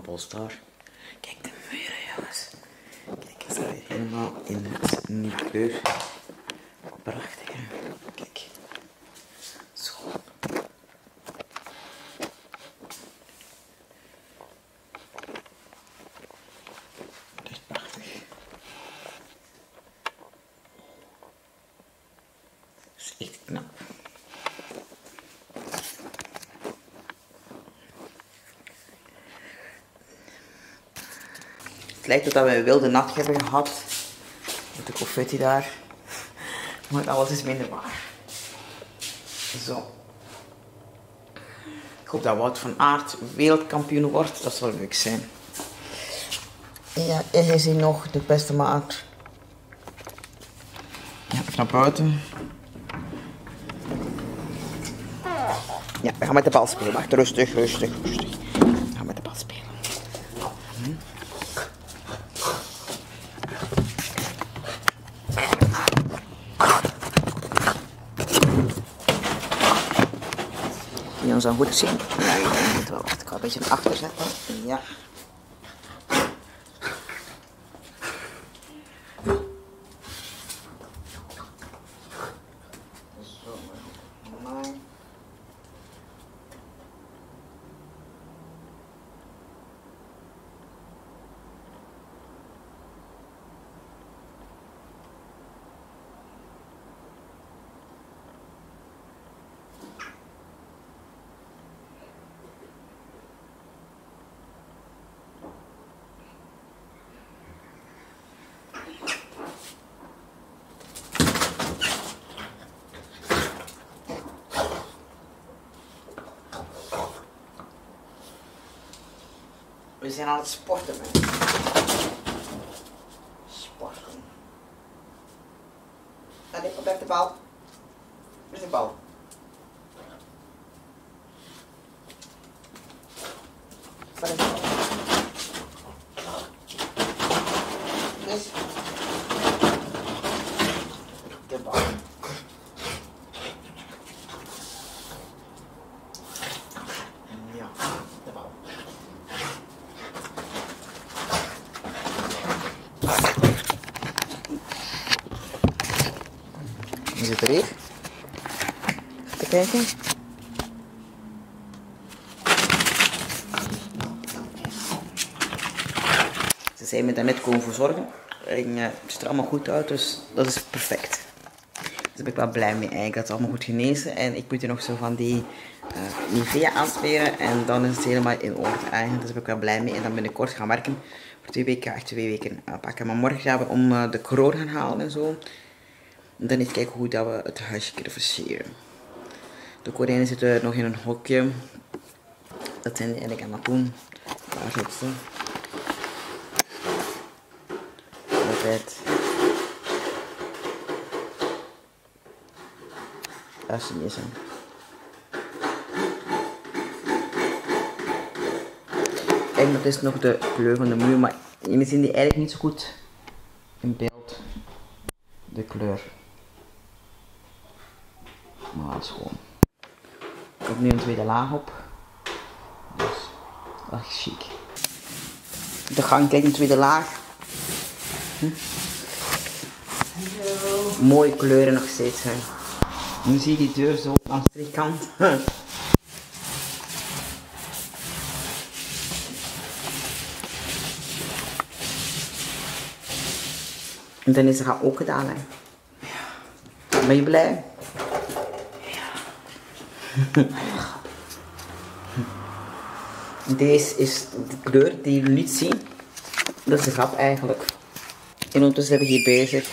Polestar. Kijk de muren, jongens. Kijk, het staat weer helemaal in het nieuwe kleur. Prachtig, hè? Kijk. Schoon. Dat is prachtig. Dat is echt knap. Het lijkt dat we een wilde nacht hebben gehad. Met de confetti daar. Maar alles is minder waar. Zo. Ik hoop dat Wout van Aert wereldkampioen wordt. Dat zou leuk zijn. Ja, is hij nog de beste maat. Ja, even naar buiten. Ja, we gaan met de bal spelen. Wacht, rustig. We gaan met de bal spelen. Kun je ons dan goed zien? Ja, ik moet wel. Wacht, ik ga een beetje naar achter zetten. Ja. We zijn aan het sporten, mensen. Sporten. Allee, op de bal. Waar is de bal? Waar is de bal? Dus. De bal. Ja, de bal. Wie zit er hier? Even kijken. Ze zijn me daar net komen voor zorgen. En, het ziet er allemaal goed uit, dus dat is perfect. Daar ben ik wel blij mee eigenlijk, dat het allemaal goed genezen. En ik moet hier nog zo van die Nivea aansmeren en dan is het helemaal in orde eigenlijk. Dus daar ben ik wel blij mee. En dan binnenkort gaan werken. Voor 2 weken, echt 2 weken pakken. Maar morgen gaan we om de kroon gaan halen en zo. En dan even kijken hoe dat we het huisje kunnen versieren. De konijnen zitten nog in een hokje. Dat zijn die eigenlijk aan het doen. Daar zitten ze. Altijd. Daar zie je ze. En dat is nog de kleur van de muur, maar jullie zien die eigenlijk niet zo goed in beeld. De kleur. Maar dat is gewoon. Ik heb nu een tweede laag op. Dus dat is chic. De gang, kijk, een tweede laag. Mooie kleuren nog steeds. Hè. Nu zie je die deur zo aan de strijkkant. En dan is er ook gedaan. Hè. Ja. Ben je blij? Ja. Deze is de kleur die jullie niet zien. Dat is de grap eigenlijk. En ondertussen ben ik hier bezig.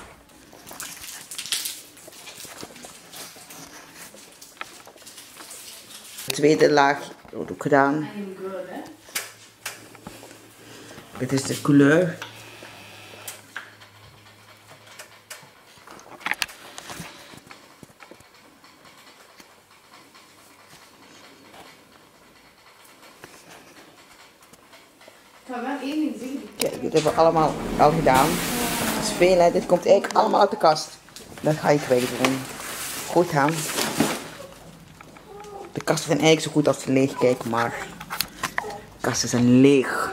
De tweede laag wordt ook gedaan. Dit is de kleur. Kijk, dit hebben we allemaal al gedaan. Dat is veel, hè. Dit komt eigenlijk allemaal uit de kast. Dat ga ik wegdoen. Goed gaan. De kasten zijn eigenlijk zo goed als ze leeg kijken, maar kasten zijn leeg.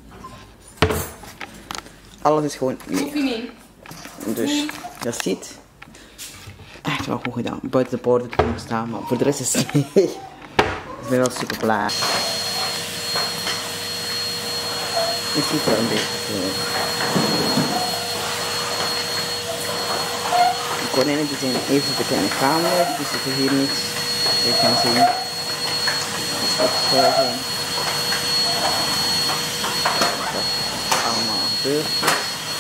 Alles is gewoon leeg. Dus, dat ziet. Echt wel goed gedaan. Buiten de poorten te staan, maar voor de rest is het leeg. Ik ben wel super blij. Het ziet wel een beetje. De konijnen die zijn even de kleine kamer, die zitten hier niet. Je kan zien. Dat is opschuiven. Dat is allemaal deurtjes.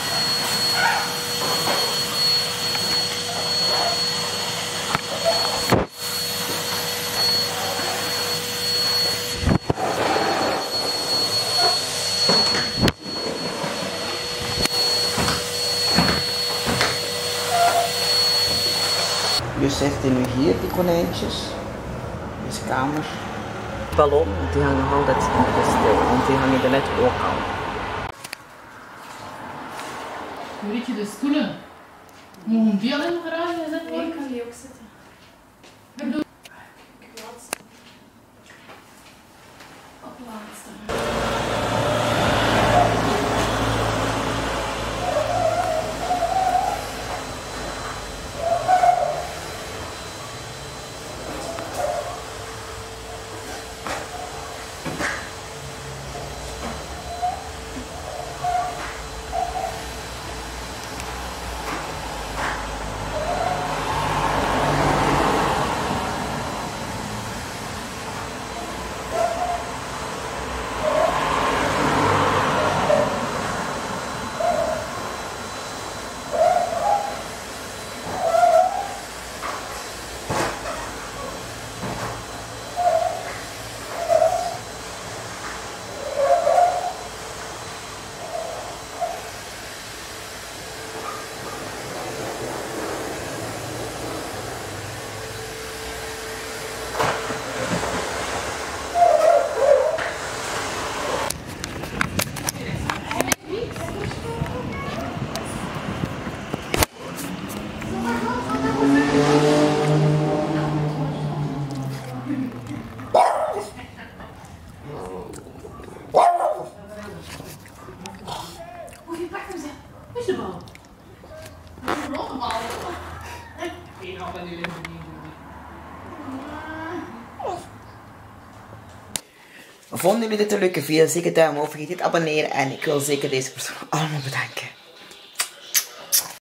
Dus zitten nu hier die konijntjes. Deze kamer. Ballon, die hangen nog altijd stil, want die hangen er net ook al. Hoe weet je de stoelen? Mogen die al in de garage gezet worden? Nee, ik kan die ook zetten. Ik bedoel... Laatste. Op laatste. Hoeveel pakken ze? Is de bal? Een grote bal. Ik ga bij die liggen niet doen. Vonden jullie dit een leuke video? Zeker duim omhoog, vergeet niet te abonneren en ik wil zeker deze persoon allemaal bedanken.